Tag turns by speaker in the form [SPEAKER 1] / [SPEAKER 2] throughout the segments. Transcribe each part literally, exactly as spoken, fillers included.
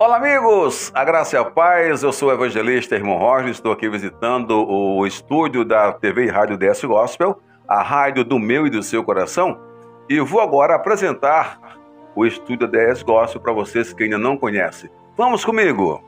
[SPEAKER 1] Olá, amigos! A graça e a paz, eu sou o evangelista Irmão Roger, estou aqui visitando o estúdio da T V e Rádio D S Gospel, a rádio do meu e do seu coração, e vou agora apresentar o estúdio da D S Gospel para vocês que ainda não conhecem. Vamos comigo!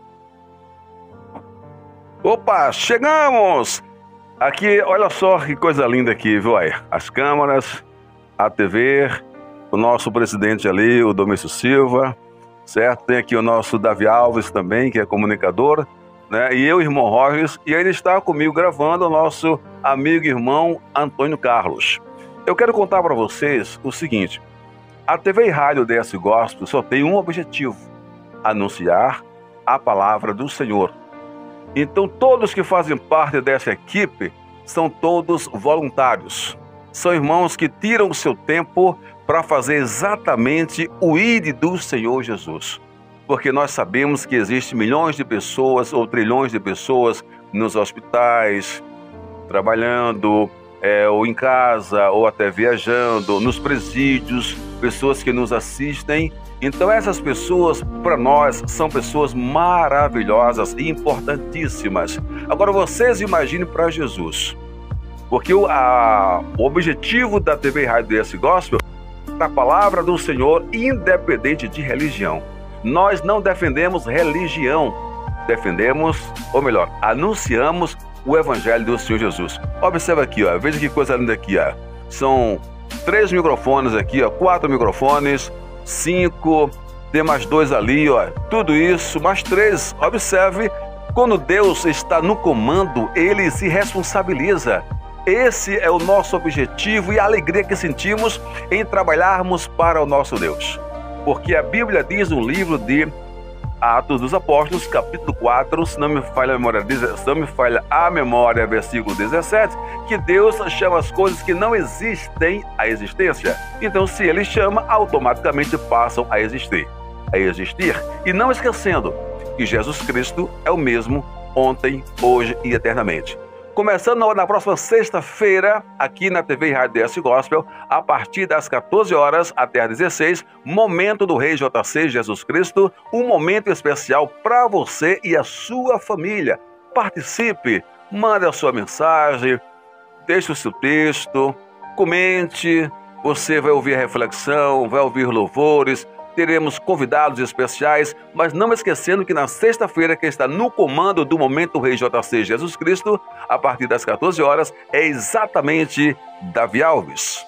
[SPEAKER 1] Opa, chegamos! Aqui, olha só que coisa linda aqui, viu aí? As câmeras, a T V, o nosso presidente ali, o Domício Silva, certo? Tem aqui o nosso Davi Alves também, que é comunicador, né? E eu, Irmão Roger, e ele está comigo gravando o nosso amigo e irmão Antônio Carlos. Eu quero contar para vocês o seguinte: a T V e Rádio D S Gospel só tem um objetivo: anunciar a palavra do Senhor. Então, todos que fazem parte dessa equipe são todos voluntários. São irmãos que tiram o seu tempo para fazer exatamente o I D do Senhor Jesus. Porque nós sabemos que existem milhões de pessoas ou trilhões de pessoas nos hospitais, trabalhando, é, ou em casa, ou até viajando, nos presídios, pessoas que nos assistem. Então essas pessoas, para nós, são pessoas maravilhosas e importantíssimas. Agora vocês imaginem para Jesus. Porque o, a, o objetivo da T V e Rádio D S Gospel é a palavra do Senhor, independente de religião. Nós não defendemos religião, defendemos, ou melhor, anunciamos o Evangelho do Senhor Jesus. Observa aqui, ó, veja que coisa linda aqui, ó. São três microfones aqui, ó, quatro microfones, cinco, tem mais dois ali, ó, tudo isso, mais três. Observe, quando Deus está no comando, Ele se responsabiliza. Esse é o nosso objetivo e a alegria que sentimos em trabalharmos para o nosso Deus. Porque a Bíblia diz no livro de Atos dos Apóstolos, capítulo quatro, se não me falha a memória, se não me falha a memória, versículo dezessete, que Deus chama as coisas que não existem à existência. Então, se Ele chama, automaticamente passam a existir. A existir. E não esquecendo que Jesus Cristo é o mesmo ontem, hoje e eternamente. Começando na próxima sexta-feira, aqui na T V e Rádio D S Gospel, a partir das quatorze horas até às dezesseis, Momento do Rei J C Jesus Cristo, um momento especial para você e a sua família. Participe, mande a sua mensagem, deixe o seu texto, comente, você vai ouvir a reflexão, vai ouvir louvores, teremos convidados especiais, mas não esquecendo que na sexta-feira, que está no comando do Momento Rei J C Jesus Cristo, a partir das quatorze horas, é exatamente Davi Alves.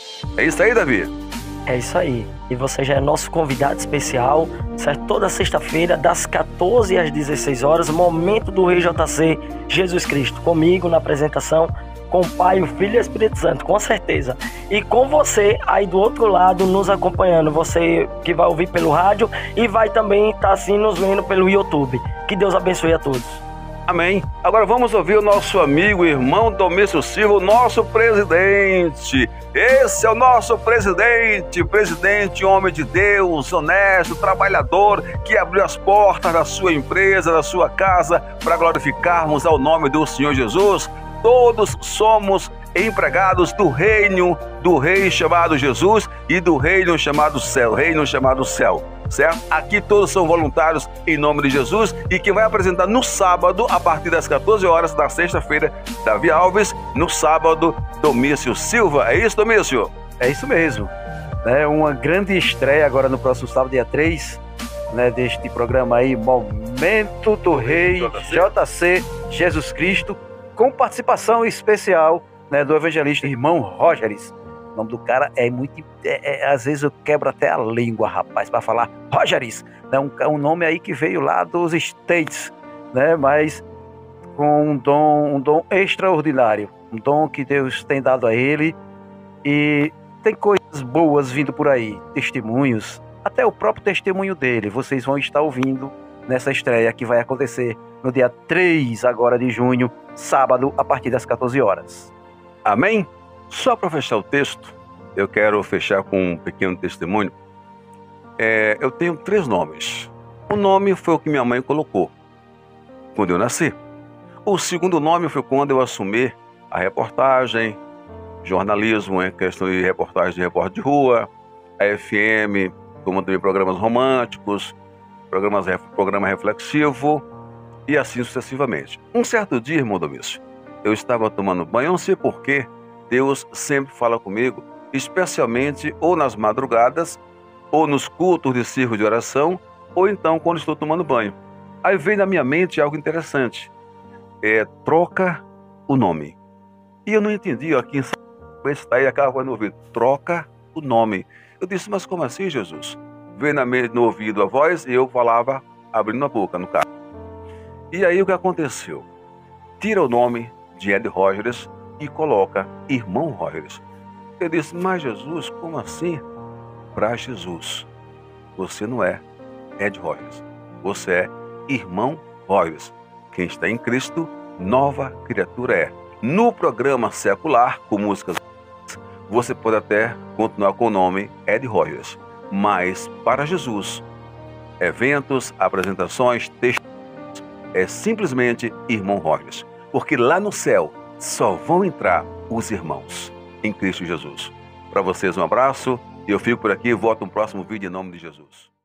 [SPEAKER 1] É isso aí, Davi?
[SPEAKER 2] É isso aí. E você já é nosso convidado especial, certo? Toda sexta-feira, das quatorze às dezesseis horas, Momento do Rei J C Jesus Cristo. Comigo na apresentação, com o Pai, o Filho e o Espírito Santo, com certeza. E com você aí do outro lado nos acompanhando, você que vai ouvir pelo rádio e vai também estar assim nos vendo pelo YouTube. Que Deus abençoe a todos.
[SPEAKER 1] Amém. Agora vamos ouvir o nosso amigo, irmão Domício Silva, o nosso presidente. Esse é o nosso presidente, presidente, homem de Deus, honesto, trabalhador, que abriu as portas da sua empresa, da sua casa, para glorificarmos ao nome do Senhor Jesus. Todos somos empregados do reino do rei chamado Jesus e do reino chamado céu, reino chamado céu, certo? Aqui todos são voluntários em nome de Jesus, e que vai apresentar no sábado, a partir das quatorze horas, na sexta-feira, Davi Alves, no sábado, Domício Silva. É isso, Domício?
[SPEAKER 3] É isso mesmo. É uma grande estreia agora no próximo sábado, dia três, né, deste programa aí, Momento do Rei J C Jesus Cristo, com participação especial, né, do evangelista Irmão Rogeres. O nome do cara é muito... É, é, às vezes eu quebro até a língua, rapaz, para falar Rogeres. É um, um nome aí que veio lá dos States, né, mas com um dom, um dom extraordinário. Um dom que Deus tem dado a ele. E tem coisas boas vindo por aí, testemunhos, até o próprio testemunho dele. Vocês vão estar ouvindo nessa estreia que vai acontecer no dia três agora de junho, sábado, a partir das quatorze horas.
[SPEAKER 1] Amém? Só para fechar o texto, eu quero fechar com um pequeno testemunho. É, eu tenho três nomes. O nome foi o que minha mãe colocou quando eu nasci. O segundo nome foi quando eu assumi a reportagem, jornalismo, em questão de reportagem de repórter de rua, a F M, como também programas românticos, programas, programa reflexivo e assim sucessivamente. Um certo dia, irmão Domício, eu estava tomando banho, eu não sei porquê, Deus sempre fala comigo, especialmente ou nas madrugadas, ou nos cultos de círculo de oração, ou então quando estou tomando banho. Aí veio na minha mente algo interessante, é troca o nome. E eu não entendi, ó, aqui em está aí aquela voz no ouvido, troca o nome. Eu disse, mas como assim, Jesus? Veio na, no ouvido a voz e eu falava, abrindo a boca no carro. E aí o que aconteceu? Tira o nome de Ed Rogers e coloca Irmão Rogers. Eu disse, mas Jesus, como assim? Para Jesus, você não é Ed Rogers, você é Irmão Rogers. Quem está em Cristo, nova criatura é. No programa secular, com músicas, você pode até continuar com o nome Ed Rogers, mas para Jesus, eventos, apresentações, textos, é simplesmente Irmão Rogers, porque lá no céu só vão entrar os irmãos em Cristo Jesus. Para vocês um abraço, eu fico por aqui e volto no próximo vídeo em nome de Jesus.